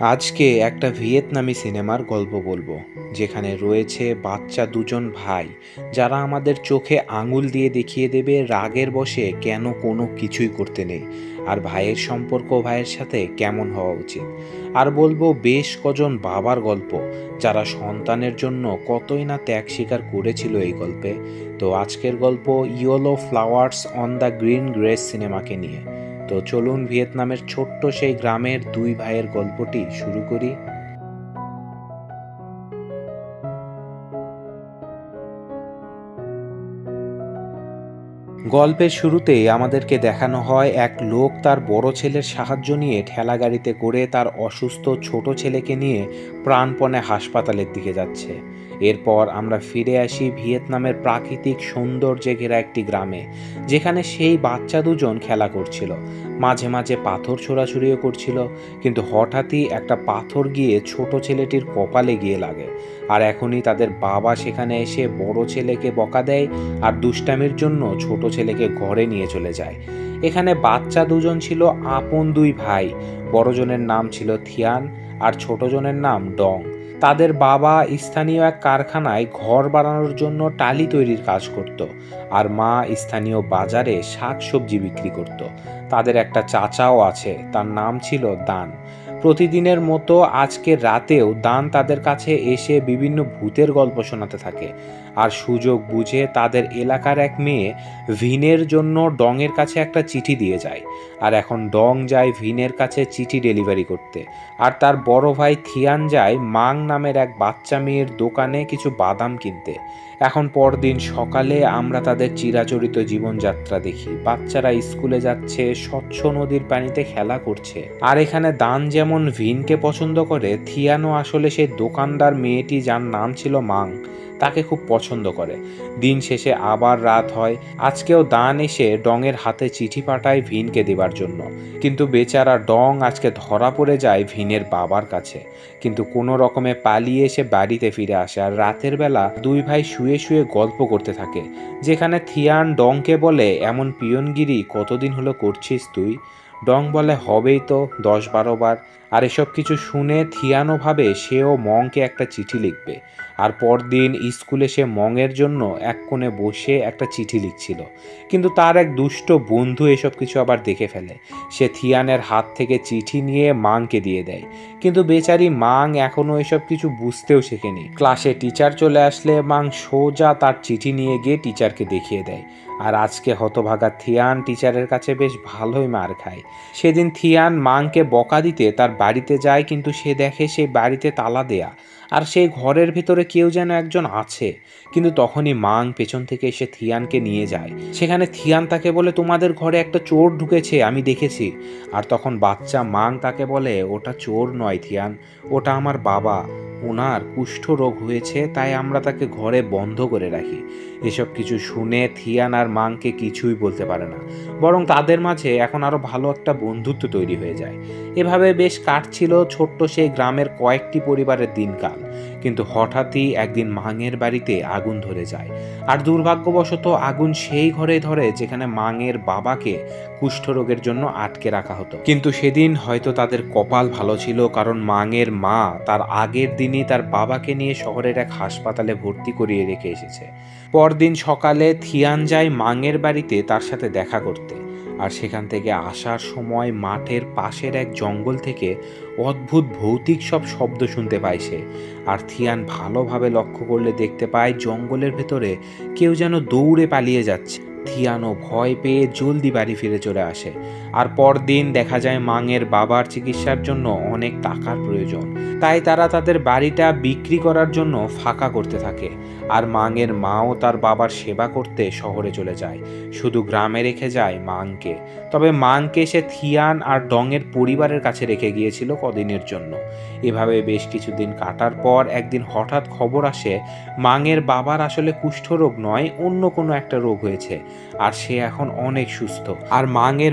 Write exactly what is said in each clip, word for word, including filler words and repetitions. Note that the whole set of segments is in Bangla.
আজকে একটা ভিয়েতনামি সিনেমার গল্প বলবো, যেখানে রয়েছে বাচ্চা দুজন ভাই যারা আমাদের চোখে আঙুল দিয়ে দেখিয়ে দেবে রাগের বশে কেন কোনো কিছুই করতে নেই, আর ভাইয়ের সম্পর্ক ভাইয়ের সাথে কেমন হওয়া উচিত। আর বলবো বেশ কজন বাবার গল্প যারা সন্তানের জন্য কতই না ত্যাগ স্বীকার করেছিল এই গল্পে। তো আজকের গল্প yellow flowers on the green grass সিনেমাকে নিয়ে। তো চলুন ভিয়েতনামের ছোট্ট সেই গ্রামের দুই ভাইয়ের গল্পটি শুরু করি। গল্পের শুরুতেই আমাদেরকে দেখানো হয় এক লোক তার বড় ছেলের সাহায্য নিয়ে ঠেলা গাড়িতে করে তার অসুস্থ ছোট ছেলেকে নিয়ে প্রাণপণে হাসপাতালের দিকে যাচ্ছে। এরপর আমরা ফিরে আসি ভিয়েতনামের প্রাকৃতিক সৌন্দর্যে ঘেরা একটি গ্রামে, যেখানে সেই বাচ্চা দুজন খেলা করছিল, মাঝে মাঝে পাথর ছোড়াছুড়িও করছিল। কিন্তু হঠাৎই একটা পাথর গিয়ে ছোট ছেলেটির কপালে গিয়ে লাগে, আর এখনই তাদের বাবা সেখানে এসে বড় ছেলেকে বকা দেয় আর দুষ্টামির জন্য ছোট ছেলেকে ঘরে নিয়ে চলে যায়। এখানে বাচ্চা দুজন ছিল আপন দুই ভাই। বড়জনের নাম ছিল থিয়ান আর ছোটজনের নাম ডং। তাদের বাবা স্থানীয় এক কারখানায় ঘর বানানোর জন্য টালি তৈরির কাজ করত, আর মা স্থানীয় বাজারে শাক সবজি বিক্রি করত। তাদের একটা চাচাও আছে, তার নাম ছিল দান। প্রতিদিনের মতো আজকে রাতেও দান তাদের কাছে এসে বিভিন্ন ভূতের গল্প শোনাতে থাকে। আর সুযোগ বুঝে তাদের এলাকার এক মেয়ে ভিনের জন্য ডংয়ের কাছে একটা চিঠি দিয়ে যায়। আর এখন ডং যায় ভিনের কাছে চিঠি ডেলিভারি করতে, আর তার বড় ভাই থিয়ান যায় মাং নামের এক বাচ্চা মেয়ের দোকানে কিছু বাদাম কিনতে। এখন পরদিন সকালে আমরা তাদের চিরাচরিত জীবনযাত্রা দেখি। বাচ্চারা স্কুলে যাচ্ছে, স্বচ্ছ নদীর পানিতে খেলা করছে। আর এখানে দান যেমন ভিনকে পছন্দ করে, থিয়ানো আসলে সেই দোকানদার মেয়েটি যার নাম ছিল মাং তাকে খুব পছন্দ করে। দিন শেষে আবার রাত হয়। আজকেও দান এসে ডংয়ের হাতে চিঠি পাঠায় ভিনকে দেবার জন্য, কিন্তু বেচারা ডং আজকে ধরা পড়ে যায় ভিনের বাবার কাছে। কিন্তু কোনো রকমে পালিয়ে এসে বাড়িতে ফিরে আসে, আর রাতের বেলা দুই ভাই শুয়ে শুয়ে গল্প করতে থাকে, যেখানে থিয়ান ডংকে বলে, এমন পিয়নগিরি কতদিন হলো করছিস তুই? ডং বলে, হবেই তো দশ বারো বার। আর এসব কিছু শুনে থিয়ানো ভাবে সেও মংকে একটা চিঠি লিখবে। আর পরদিন স্কুলে সে মংয়ের জন্য এক কোণে বসে একটা চিঠি লিখছিল, কিন্তু তার এক দুষ্ট বন্ধু এসব কিছু আবার দেখে ফেলে। সে থিয়ানের হাত থেকে চিঠি নিয়ে মাংকে দিয়ে দেয়, কিন্তু বেচারি মাং এখনও এসব কিছু বুঝতেও শেখেনি। ক্লাসে টিচার চলে আসলে মাং সোজা তার চিঠি নিয়ে গিয়ে টিচারকে দেখিয়ে দেয়। আর আজকে হতভাগা থিয়ান টিচারের কাছে বেশ ভালোই মার খায়। সেদিন থিয়ান মাংকে বকা দিতে তার বাড়িতে যায়, কিন্তু সে দেখে সেই বাড়িতে তালা দেয়া, আর সেই ঘরের ভিতরে কেউ যেন একজন আছে। কিন্তু তখনই মাং পেছন থেকে এসে থিয়ানকে নিয়ে যায়। সেখানে থিয়ান তাকে বলে, তোমাদের ঘরে একটা চোর ঢুকেছে, আমি দেখেছি। আর তখন বাচ্চা মাং তাকে বলে, ওটা চোর নয় থিয়ান, ওটা আমার বাবা। ওনার কুষ্ঠ রোগ হয়েছে, তাই আমরা তাকে ঘরে বন্ধ করে রাখি। এসব কিছু শুনে থিয়ান আর মাংকে কিছুই বলতে পারে না, বরং তাদের মাঝে এখন আরো ভালো একটা বন্ধুত্ব তৈরি হয়ে যায়। এভাবে বেশ কাটছিল ছোট্ট সেই গ্রামের কয়েকটি পরিবারের দিনকাল। কিন্তু হঠাৎই একদিন মাঙের বাড়িতে আগুন ধরে যায়, আর দুর্ভাগ্যবশত আগুন সেই ঘরে ধরে যেখানে মাঙের বাবাকে কুষ্ঠরোগের জন্য আটকে রাখা হতো। কিন্তু সেদিন হয়তো তাদের কপাল ভালো ছিল, কারণ মাঙের মা তার আগের দিনই তার বাবাকে নিয়ে শহরের এক হাসপাতালে ভর্তি করিয়ে রেখে এসেছে। পরদিন সকালে থিয়ান যায় মাঙের বাড়িতে তার সাথে দেখা করতে। আর সেখান থেকে আসার সময় মাঠের পাশের এক জঙ্গল থেকে অদ্ভুত ভৌতিক সব শব্দ শুনতে পায় সে। আর থিয়ান ভালোভাবে লক্ষ্য করলে দেখতে পায় জঙ্গলের ভেতরে কেউ যেন দৌড়ে পালিয়ে যাচ্ছে। থিয়ানো ভয় পেয়ে জলদি বাড়ি ফিরে চলে আসে। আর পরদিন দেখা যায় মাঙের বাবার চিকিৎসার জন্য অনেক টাকার প্রয়োজন, তাই তারা তাদের বাড়িটা বিক্রি করার জন্য ফাঁকা করতে থাকে। আর মাঙের মাও তার বাবার সেবা করতে শহরে চলে যায়, শুধু গ্রামে রেখে যায় মাংকে। তবে মাংকে সে থিয়ান আর ডংয়ের পরিবারের কাছে রেখে গিয়েছিল কদিনের জন্য। এভাবে বেশ কিছুদিন কাটার পর একদিন হঠাৎ খবর আসে মাঙের বাবার আসলে কুষ্ঠরোগ নয়, অন্য কোনো একটা রোগ হয়েছে, আর সে এখন অনেক সুস্থ। আর মাঙের মা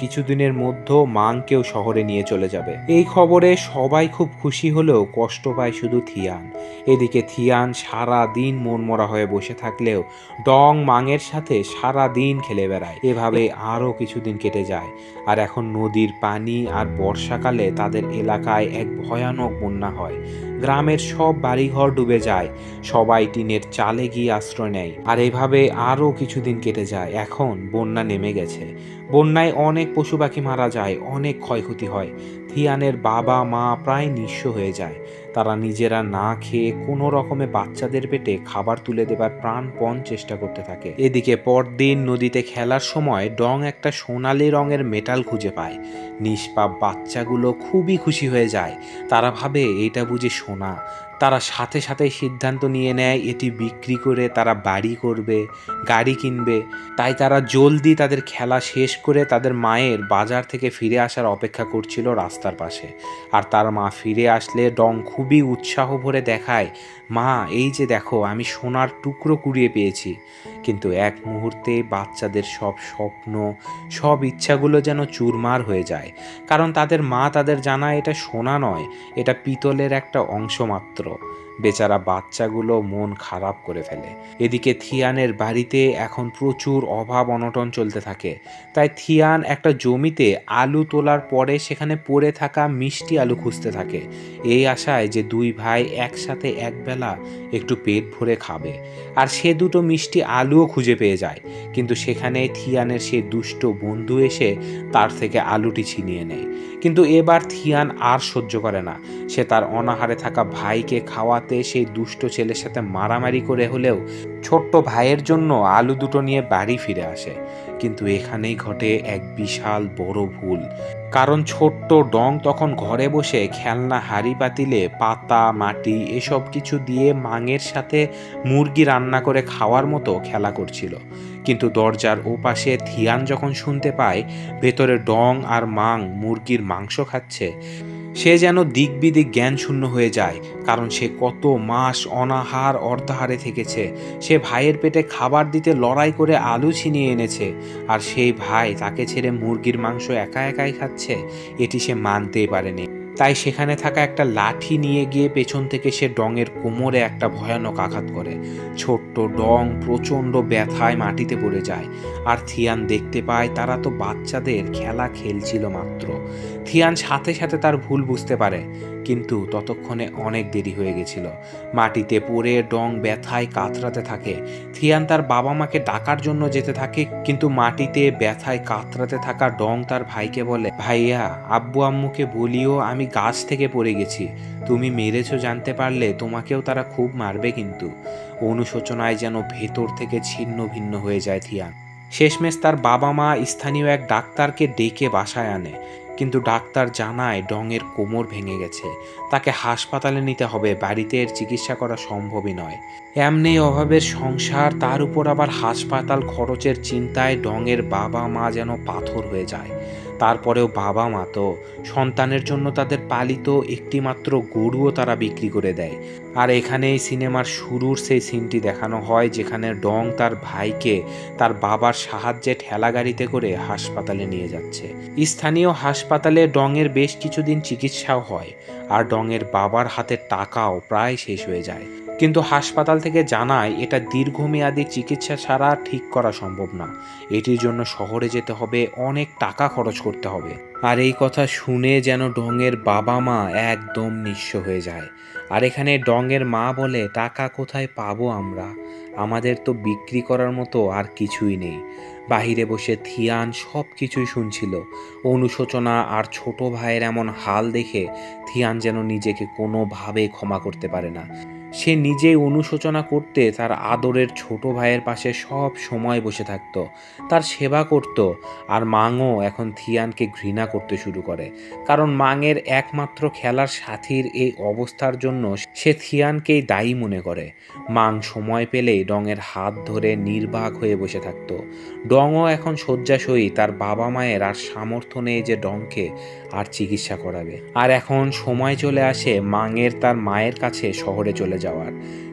কিছুদিনের মধ্যে মাংকেও শহরে নিয়ে চলে যাবে। এই খবরে সবাই খুব খুশি হলেও কষ্ট পায় শুধু থিয়ান। এদিকে থিয়ান সারা দিন মনমরা হয়ে বসে থাকলেও ডং মাংয়ের সাথে সারা দিন খেলে বেড়ায়। এভাবে আরও কিছুদিন কেটে যায়। আর এখন নদীর পানি আর বর্ষাকালে তাদের এলাকায় এক ভয়ানক বন্যা হয়। গ্রামের সব বাড়িঘর ডুবে যায়, সবাই টিনের চালে গিয়ে আশ্রয় নেয়। আর এভাবে আরও কিছুদিন কেটে যায়। এখন বন্যা নেমে গেছে। বন্যায় অনেক পশু পাখি মারা যায়, অনেক ক্ষয়ক্ষতি হয়। থিয়ানের বাবা মা প্রায় নিঃস্ব হয়ে যায়। তারা নিজেরা না খেয়ে কোনো রকমে বাচ্চাদের পেটে খাবার তুলে দেবার প্রাণপণ চেষ্টা করতে থাকে। এদিকে পরদিন নদীতে খেলার সময় ডং একটা সোনালি রঙের মেটাল খুঁজে পায়। নিষ্পাপ বাচ্চাগুলো খুবই খুশি হয়ে যায়। তারা ভাবে এটা বুঝি সোনা। তারা সাথে সাথে সিদ্ধান্ত নিয়ে নেয় এটি বিক্রি করে তারা বাড়ি করবে, গাড়ি কিনবে। তাই তারা জলদি তাদের খেলা শেষ করে তাদের মায়ের বাজার থেকে ফিরে আসার অপেক্ষা করছিল রাস্তার পাশে। আর তার মা ফিরে আসলে ডং খুবই উৎসাহ ভরে দেখায়, মা এই যে দেখো আমি সোনার টুকরো কুড়িয়ে পেয়েছি। কিন্তু এক মুহূর্তে বাচ্চাদের সব স্বপ্ন, সব ইচ্ছাগুলো যেন চুরমার হয়ে যায়। কারণ তাদের মা তাদের জানায় এটা সোনা নয়, এটা পিতলের একটা অংশ মাত্র। বেচারা বাচ্চাগুলো মন খারাপ করে ফেলে। এদিকে থিয়ানের বাড়িতে এখন প্রচুর অভাব অনটন চলতে থাকে। তাই থিয়ান একটা জমিতে আলু তোলার পরে সেখানে পড়ে থাকা মিষ্টি আলু খুঁজতে থাকে, এই আশায় যে দুই ভাই একসাথে একবেলা একটু পেট ভরে খাবে। আর সে দুটো মিষ্টি আলুও খুঁজে পেয়ে যায়। কিন্তু সেখানে থিয়ানের সে দুষ্ট বন্ধু এসে তার থেকে আলুটি ছিনিয়ে নেয়। কিন্তু এবার থিয়ান আর সহ্য করে না। সে তার অনাহারে থাকা ভাইকে খাওয়াতে সেই দুষ্ট ছেলের সাথে মারামারি করে হলেও ছোট্ট ভাইয়ের জন্য আলু দুটো নিয়ে বাড়ি ফিরে আসে। কিন্তু এখানেই ঘটে এক বিশাল বড় ভুল। কারণ ছোট্ট ডং তখন ঘরে বসে খেলনা হাঁড়ি পাতিলে পাতা মাটি এসব কিছু দিয়ে মাংয়ের সাথে মুরগি রান্না করে খাওয়ার মতো খেলা করছিল। কিন্তু দরজার ওপাশে থিয়ান যখন শুনতে পায় ভেতরে ডং আর মাং মুরগির মাংস খাচ্ছে, সে যেন দিক বিদিক জ্ঞান শূন্য হয়ে যায়। কারণ সে কত মাস অনাহার অর্ধাহারে থেকেছে। সে ভাইয়ের পেটে খাবার দিতে লড়াই করে আলু ছিনিয়ে এনেছে, আর সেই ভাই তাকে ছেড়ে মুরগির মাংস একা একাই খাচ্ছে। এটি সে মানতেই পারেনি। তাই সেখানে থাকা একটা লাঠি নিয়ে গিয়ে পেছন থেকে সে ডংয়ের কোমরে একটা ভয়ানক আঘাত করে। ছোট্ট ডং প্রচণ্ড ব্যথায় মাটিতে পড়ে যায়। আর থিয়ান দেখতে পায় তারা তো বাচ্চাদের খেলা খেলছিল মাত্র। থিয়ান সাথে সাথে তার ভুল বুঝতে পারে, কিন্তু ততক্ষণে অনেক দেরি হয়ে গেছিল। মাটিতে পড়ে ডং ব্যথায় কাতরাতে থাকে। থিয়ান তার বাবা মাকে ডাকার জন্য যেতে থাকে, কিন্তু মাটিতে ব্যথায় কাতরাতে থাকা ডং তার ভাইকে বলে, ভাইয়া আব্বু আম্মুকে বলিও আমি গাছ থেকে পড়ে গেছি, তুমি মেরেছো জানতে পারলে তোমাকেও তারা খুব মারবে। কিন্তু অনুশোচনায় যেন ভেতর থেকে ছিন্ন ভিন্ন হয়ে যায় থিয়ান। শেষমেশ তার বাবা মা স্থানীয় এক ডাক্তারকে ডেকে বাসায় আনে। কিন্তু ডাক্তার জানায় ডংয়ের কোমর ভেঙে গেছে, তাকে হাসপাতালে নিতে হবে, বাড়িতে এর চিকিৎসা করা সম্ভবই নয়। এমনি অভাবের সংসার, তার উপর আবার হাসপাতাল খরচের চিন্তায় ডংয়ের বাবা মা যেন পাথর হয়ে যায়। তারপরেও বাবা মা তো সন্তানের জন্য তাদের পালিত একটিমাত্র গরুও তারা বিক্রি করে দেয়। আর এখানেই সিনেমার শুরুর সেই সিনটি দেখানো হয় যেখানে ডং তার ভাইকে তার বাবার সাহায্যে ঠেলাগাড়িতে করে হাসপাতালে নিয়ে যাচ্ছে। স্থানীয় হাসপাতালে ডংয়ের বেশ কিছুদিন চিকিৎসাও হয়, আর ডংয়ের বাবার হাতের টাকাও প্রায় শেষ হয়ে যায়। কিন্তু হাসপাতাল থেকে জানায় এটা দীর্ঘমেয়াদী চিকিৎসা ছাড়া ঠিক করা সম্ভব না, এটির জন্য শহরে যেতে হবে, অনেক টাকা খরচ করতে হবে। আর এই কথা শুনে যেন ডংয়ের বাবা মা একদম নিঃস্ব হয়ে যায়। আর এখানে ডংয়ের মা বলে, টাকা কোথায় পাবো আমরা, আমাদের তো বিক্রি করার মতো আর কিছুই নেই। বাহিরে বসে থিয়ান সব কিছুই শুনছিল। অনুশোচনা আর ছোট ভাইয়ের এমন হাল দেখে থিয়ান যেন নিজেকে কোনোভাবে ক্ষমা করতে পারে না। সে নিজেই অনুশোচনা করতে তার আদরের ছোট ভাইয়ের পাশে সব সময় বসে থাকত, তার সেবা করত। আর মাংও এখন থিয়ানকে ঘৃণা করতে শুরু করে, কারণ মাংয়ের একমাত্র খেলার সাথীর এই অবস্থার জন্য সে থিয়ানকেই দায়ী মনে করে। মাং সময় পেলেই ডংয়ের হাত ধরে নির্বাক হয়ে বসে থাকত। ডংও এখন শয্যাশয়ী, তার বাবা মায়ের আর সামর্থ্য নেই যে ডংকে আর চিকিৎসা করাবে। আর এখন সময় চলে আসে মাংয়ের তার মায়ের কাছে শহরে চলে যাওয়ার।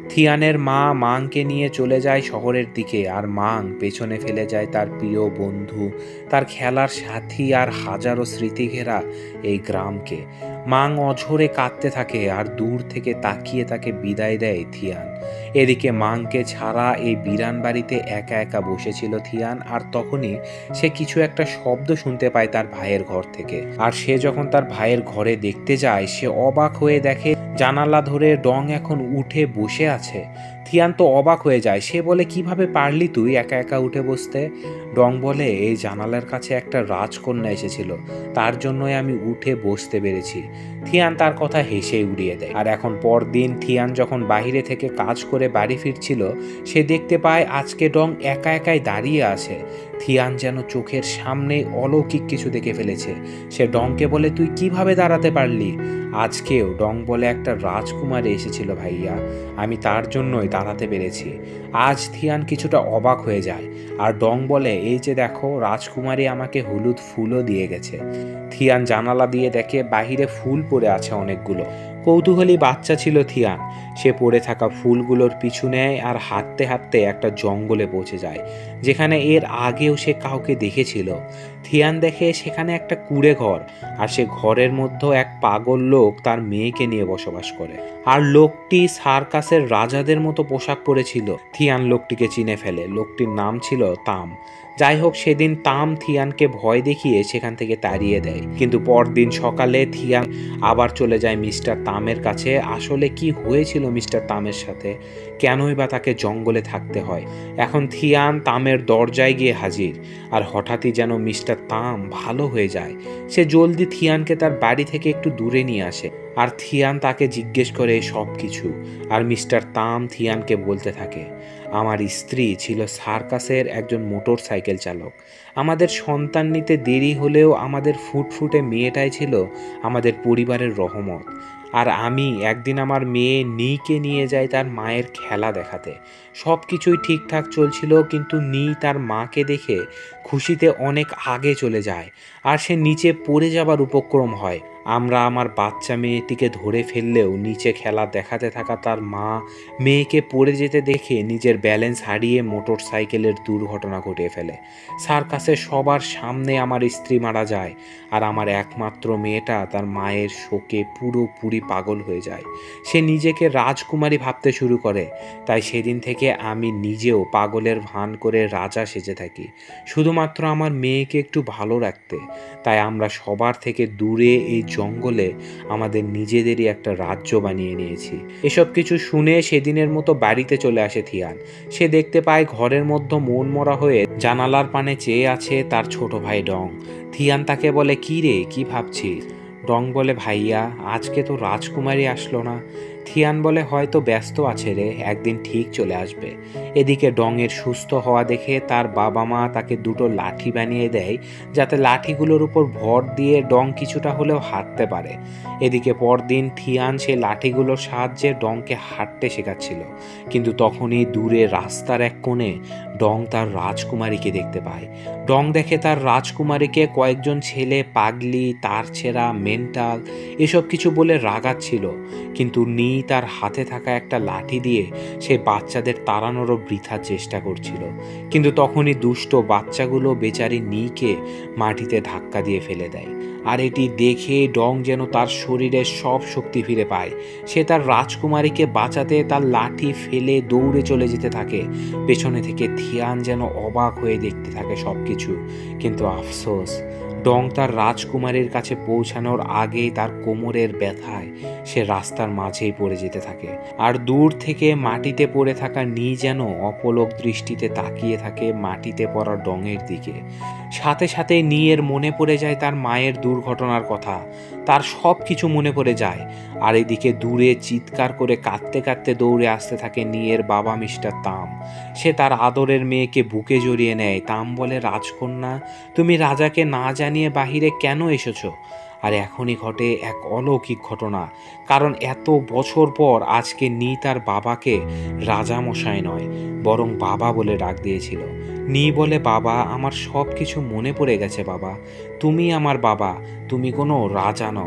থিয়ানের মা মাংকে নিয়ে চলে যায় শহরের দিকে, আর মাং পেছনে ফেলে যায় তার প্রিয় বন্ধু, তার খেলার সাথী আর হাজারো স্মৃতি ঘেরা এই গ্রামকে। মাং অঝরে কাঁদতে থাকে আর দূর থেকে তাকিয়ে তাকে বিদায় দেয় থিয়ান। এদিকে মাংকে ছাড়া এই বিরান বাড়িতে একা একা বসেছিল থিয়ান, আর তখনই সে কিছু একটা শব্দ শুনতে পায় তার ভাইয়ের ঘর থেকে। আর সে যখন তার ভাইয়ের ঘরে দেখতে যায়, সে অবাক হয়ে দেখে জানালা ধরে ডং এখন উঠে বসে আছে। থিয়ান তো অবাক হয়ে যায়, সে বলে কিভাবে পারলি তুই একা একা উঠে বসতে? ডং বলে এই জানালার কাছে একটা রাজকন্যা এসেছিল, তার জন্যই আমি উঠে বসতে পেরেছি। থিয়ান তার কথা হেসে উড়িয়ে দেয়। আর এখন পরদিন থিয়ান যখন বাইরে থেকে কাজ করে বাড়ি ফিরছিল, সে দেখতে পায় আজকে ডং একা একাই দাঁড়িয়ে আছে। থিয়ান যেন চোখের সামনে অলৌকিক কিছু দেখে ফেলেছে। সে ডংকে বলে তুই কিভাবে দাঁড়াতে পারলি? আজকেও ডং বলে একটা রাজকুমারী এসেছিল ভাইয়া, আমি তার জন্যই দাঁড়াতে পেরেছি। আজ থিয়ান কিছুটা অবাক হয়ে যায়, আর ডং বলে এই যে দেখো, রাজকুমারী আমাকে হলুদ ফুলও দিয়ে গেছে। থিয়ান জানালা দিয়ে দেখে বাহিরে ফুল পড়ে আছে অনেকগুলো। কৌতূহলী বাচ্চা ছিল থিয়ান, সে পড়ে থাকা ফুলগুলোর পিছু নেয় আর হাঁটতে হাঁটতে একটা জঙ্গলে পৌঁছে যায়, যেখানে এর আগেও সে কাউকে দেখেছিল। থিয়ান দেখে সেখানে একটা কুঁড়ে ঘর, আর সে ঘরের মধ্যে এক পাগল লোক তার মেয়েকে নিয়ে বসবাস করে। আর লোকটি সার্কাসের রাজাদের মতো পোশাক পরেছিল। থিয়ান লোকটিকে চিনে ফেলে, লোকটির নাম ছিল তাম। যাই হোক, সেদিন তাম থিয়ানকে ভয় দেখিয়ে সেখান থেকে তাড়িয়ে দেয়। কিন্তু পরদিন সকালে থিয়ান আবার চলে যায় মিস্টার তামের কাছে। আসলে কি হয়েছিল মিস্টার তামের সাথে, কেনই বা তাকে জঙ্গলে থাকতে হয়? এখন থিয়ান তামের দরজায় গিয়ে হাজির, আর হঠাৎই যেন মিস্টার তাম ভালো হয়ে যায়। সে জলদি থিয়ানকে তার বাড়ি থেকে একটু দূরে নিয়ে আসে, আর থিয়ান তাকে জিজ্ঞেস করে সব কিছু। আর মিস্টার তাম থিয়ানকে বলতে থাকে, আমার স্ত্রী ছিল সার্কাসের একজন মোটর সাইকেল চালক। আমাদের সন্তান নিতে দেরি হলেও আমাদের ফুটফুটে মেয়েটাই ছিল আমাদের পরিবারের রহমত। আর আমি একদিন আমার মেয়ে নিকে নিয়ে যাই তার মায়ের খেলা দেখাতে। সব কিছুই ঠিকঠাক চলছিল, কিন্তু নি তার মাকে দেখে খুশিতে অনেক আগে চলে যায়, আর সে নিচে পড়ে যাবার উপক্রম হয়। আমরা আমার বাচ্চা মেয়েটিকে ধরে ফেললেও নিচে খেলা দেখাতে থাকা তার মা মেয়েকে পড়ে যেতে দেখে নিজের ব্যালেন্স হারিয়ে মোটর সাইকেলের দুর্ঘটনা ঘটিয়ে ফেলে। সার্কাসের সবার সামনে আমার স্ত্রী মারা যায়, আর আমার একমাত্র মেয়েটা তার মায়ের শোকে পুরোপুরি পাগল হয়ে যায়। সে নিজেকে রাজকুমারী ভাবতে শুরু করে। তাই সেদিন থেকে আমি নিজেও পাগলের ভান করে রাজা সেজে থাকি, শুধুমাত্র আমার মেয়েকে একটু ভালো রাখতে। তাই আমরা সবার থেকে দূরে এই জঙ্গলে আমাদের নিজেদেরই একটা রাজ্য বানিয়ে নিয়েছি। এসব কিছু শুনে সেদিনের মতো বাড়িতে চলে আসে থিয়ান। সে দেখতে পায় ঘরের মধ্যে মন মরা হয়ে জানালার পানে চেয়ে আছে তার ছোট ভাই ডং। থিয়ান তাকে বলে, কি রে, কি ভাবছিস? ডং বলে, ভাইয়া আজকে তো রাজকুমারী আসলো না। থিয়ান বলে, হয়তো ব্যস্ত আছে রে, একদিন ঠিক চলে আসবে। এদিকে ডংয়ের সুস্থ হওয়া দেখে তার বাবা মা তাকে দুটো লাঠি বানিয়ে দেয়, যাতে লাঠিগুলোর উপর ভর দিয়ে ডং কিছুটা হলেও হাঁটতে পারে। এদিকে পরদিন থিয়ান সে লাঠিগুলোর সাহায্যে ডংকে হাঁটতে শেখাচ্ছিল, কিন্তু তখনই দূরে রাস্তার এক কোণে ডং তার রাজকুমারীকে দেখতে পায়। ডং দেখে তার রাজকুমারীকে কয়েকজন ছেলে পাগলি, তার ছেঁড়া, মেন্টাল এসব কিছু বলে রাগাচ্ছিল, কিন্তু নি তার হাতে থাকা একটা লাঠি দিয়ে সে বাচ্চাদের তাড়ানোরও বৃথা চেষ্টা করছিল। কিন্তু তখনই দুষ্ট বাচ্চাগুলো বেচারি নিকে মাটিতে ধাক্কা দিয়ে ফেলে দেয়। আর এটি দেখে ডং যেন তার শরীরের সব শক্তি ফিরে পায়। সে তার রাজকুমারীকে বাঁচাতে তার লাঠি ফেলে দৌড়ে চলে যেতে থাকে। পেছনে থেকে থিয়ান যেন অবাক হয়ে দেখতে থাকে সব কিছু, কিন্তু আফসোস, ডং তার রাজকুমারীর কাছে পৌঁছানোর আগেই তার কোমরের ব্যথায় সে রাস্তার মাঝেই পড়ে যেতে থাকে। আর দূর থেকে মাটিতে পড়ে থাকা নি যেন অপলক দৃষ্টিতে তাকিয়ে থাকে মাটিতে পড়া ডংয়ের দিকে। সাথে সাথে নিয়ের মনে পড়ে যায় তার মায়ের দুর্ঘটনার কথা, তার সব কিছু মনে পড়ে যায়। আর এদিকে দূরে চিৎকার করে কাঁদতে কাঁদতে দৌড়ে আসতে থাকে নিয়ের বাবা মিস্টার তাম। সে তার আদরের মেয়েকে বুকে জড়িয়ে নেয়। তাম বলে, রাজকন্যা, তুমি রাজাকে না জানিয়ে বাহিরে কেন এসেছো? আর এখনই ঘটে এক অলৌকিক ঘটনা, কারণ এত বছর পর আজকে নি তার বাবাকে রাজামশাই নয়, বরং বাবা বলে ডাক দিয়েছিল। নি বলে, বাবা, আমার সব কিছু মনে পড়ে গেছে বাবা, তুমি আমার বাবা, তুমি কোনো রাজা নও।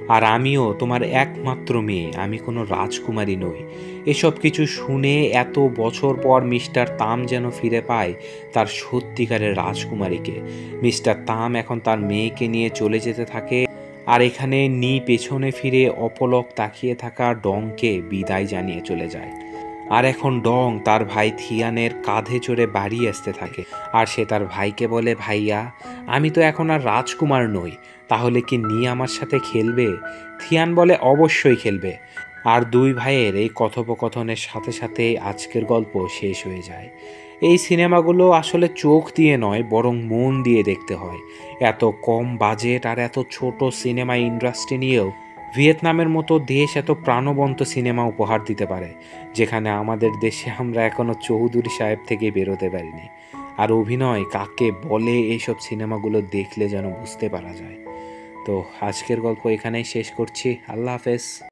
আর আমিও তোমার একমাত্র মেয়ে, আমি কোনো রাজকুমারী নই। এসব কিছু শুনে এত বছর পর মিস্টার তাম যেন ফিরে পায় তার সত্যিকারের রাজকুমারীকে। মিস্টার তাম এখন তার মেয়েকে নিয়ে চলে যেতে থাকে, আর এখানে নি পেছনে ফিরে অপলক তাকিয়ে থাকা ডংকে বিদায় জানিয়ে চলে যায়। আর এখন ডং তার ভাই থিয়ানের কাঁধে চড়ে বাড়ি আসতে থাকে, আর সে তার ভাইকে বলে, ভাইয়া আমি তো এখন আর রাজকুমার নই, তাহলে কি নি আমার সাথে খেলবে? থিয়ান বলে, অবশ্যই খেলবে। আর দুই ভাইয়ের এই কথোপকথনের সাথে সাথে আজকের গল্প শেষ হয়ে যায়। এই সিনেমাগুলো আসলে চোখ দিয়ে নয়, বরং মন দিয়ে দেখতে হয়। এত কম বাজেট আর এত ছোট সিনেমা ইন্ডাস্ট্রি নিয়েও ভিয়েতনামের মতো দেশ এত প্রাণবন্ত সিনেমা উপহার দিতে পারে, যেখানে আমাদের দেশে আমরা এখনও চৌধুরী সাহেব থেকে বেরোতে পারিনি। আর অভিনয় কাকে বলে এইসব সিনেমাগুলো দেখলে যেন বুঝতে পারা যায়। তো আজকের গল্প এখানেই শেষ করছি। আল্লাহ হাফেজ।